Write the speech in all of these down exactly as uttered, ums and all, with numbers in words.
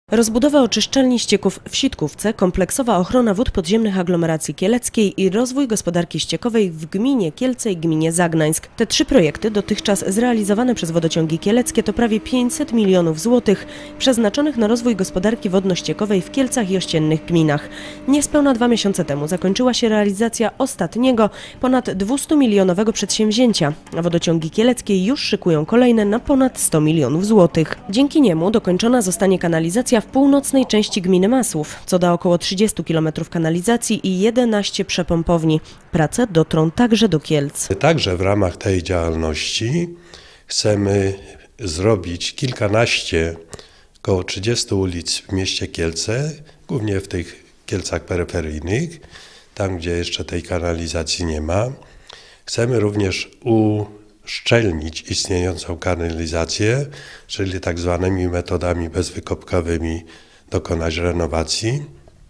Rozbudowa oczyszczalni ścieków w Sitkówce, kompleksowa ochrona wód podziemnych aglomeracji kieleckiej i rozwój gospodarki ściekowej w gminie Kielce i gminie Zagnańsk. Te trzy projekty, dotychczas zrealizowane przez Wodociągi Kieleckie, to prawie pięćset milionów złotych przeznaczonych na rozwój gospodarki wodno-ściekowej w Kielcach i ościennych gminach. Niespełna dwa miesiące temu zakończyła się realizacja ostatniego, ponad dwustumilionowego przedsięwzięcia, a Wodociągi Kieleckie już szykują kolejne na ponad sto milionów złotych. Dzięki niemu dokończona zostanie kanalizacja w północnej części gminy Masłów, co da około trzydziestu kilometrów kanalizacji i jedenaście przepompowni. Prace dotrą także do Kielc. Także w ramach tej działalności chcemy zrobić kilkanaście, około trzydziestu ulic w mieście Kielce, głównie w tych Kielcach peryferyjnych, tam gdzie jeszcze tej kanalizacji nie ma. Chcemy również uszczelnić istniejącą kanalizację, czyli tak zwanymi metodami bezwykopkowymi dokonać renowacji.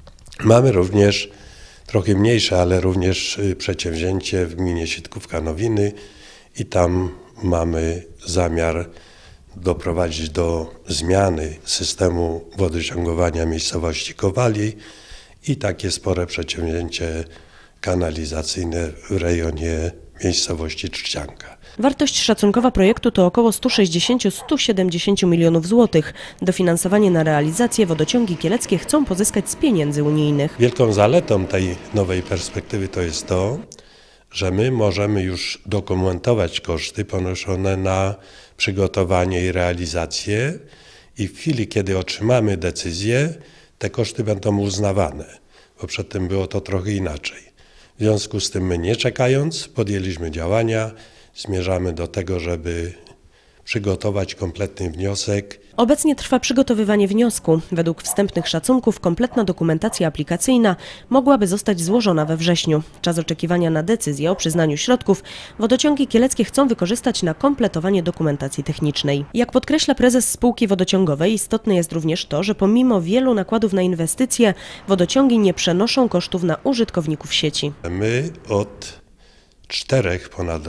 Mamy również trochę mniejsze, ale również przedsięwzięcie w gminie Sitkówka-Nowiny i tam mamy zamiar doprowadzić do zmiany systemu wodociągowania miejscowości Kowali i takie spore przedsięwzięcie kanalizacyjne w rejonie miejscowości Trzcianka. Wartość szacunkowa projektu to około sto sześćdziesiąt do stu siedemdziesięciu milionów złotych. Dofinansowanie na realizację Wodociągi Kieleckie chcą pozyskać z pieniędzy unijnych. Wielką zaletą tej nowej perspektywy to jest to, że my możemy już dokumentować koszty ponoszone na przygotowanie i realizację i w chwili, kiedy otrzymamy decyzję, te koszty będą uznawane, bo przedtem było to trochę inaczej. W związku z tym my, nie czekając, podjęliśmy działania, zmierzamy do tego, żeby przygotować kompletny wniosek. Obecnie trwa przygotowywanie wniosku. Według wstępnych szacunków kompletna dokumentacja aplikacyjna mogłaby zostać złożona we wrześniu. Czas oczekiwania na decyzję o przyznaniu środków Wodociągi Kieleckie chcą wykorzystać na kompletowanie dokumentacji technicznej. Jak podkreśla prezes spółki wodociągowej, istotne jest również to, że pomimo wielu nakładów na inwestycje, wodociągi nie przenoszą kosztów na użytkowników sieci. My od czterech ponad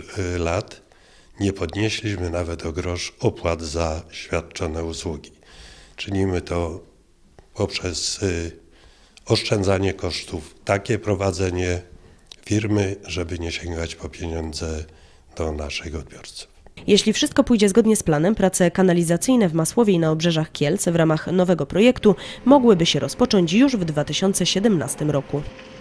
lat nie podnieśliśmy nawet o grosz opłat za świadczone usługi. Czynimy to poprzez oszczędzanie kosztów, takie prowadzenie firmy, żeby nie sięgać po pieniądze do naszych odbiorców. Jeśli wszystko pójdzie zgodnie z planem, prace kanalizacyjne w Masłowie i na obrzeżach Kielc w ramach nowego projektu mogłyby się rozpocząć już w dwa tysiące siedemnastym roku.